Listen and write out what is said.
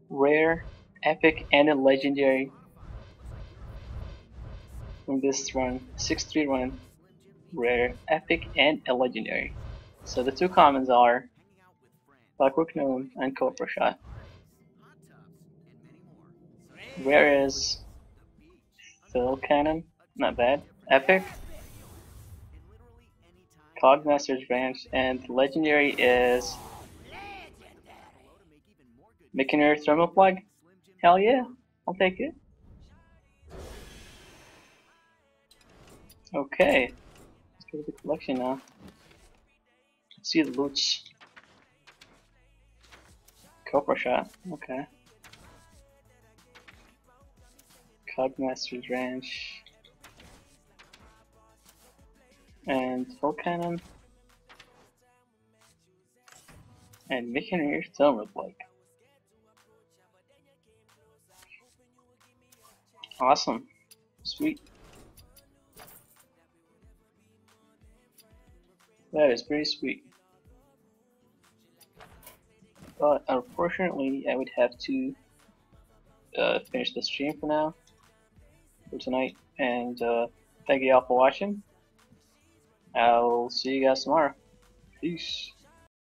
rare, epic, and a legendary from this run. 6-3 run, rare, epic, and a legendary. So the two commons are Clockwork Gnome and Cobra Shot. Rare is Fill Cannon, not bad. Epic, Cogmaster's Branch, and legendary is Mechanier Thermal Plug. Hell yeah, I'll take it. Okay, let's go to the collection now. Let's see the loots. Cobra Shot, okay. Cogmaster's Ranch. And Full Cannon. And Mechanier Thermal Plug. Awesome. Sweet. That is pretty sweet. But unfortunately, I would have to finish the stream for now, for tonight. And thank you all for watching. I'll see you guys tomorrow. Peace.